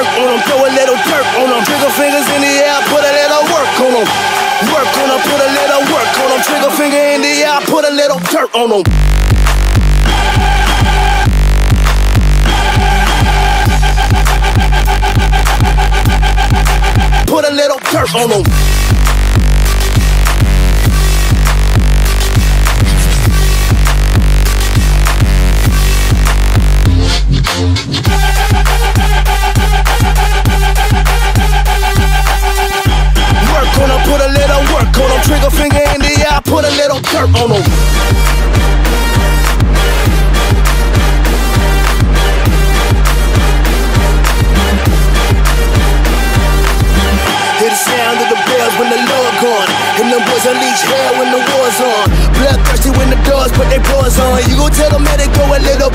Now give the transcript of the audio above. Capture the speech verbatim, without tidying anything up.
dirt on them, throw a little dirt on them. Trigger fingers in the air, put a little work on them. Work on them, put a little work on them. Trigger finger in the air, put a little dirt on them. Put a little dirt on them. Work on them, put a little work on them. Trigger finger in the air, put a little dirt on them. Hear the sound of the bells when the Lord gone, and them boys unleash hell when the war's on. Bloodthirsty when the doors put their paws on. You gon' tell them that they go a little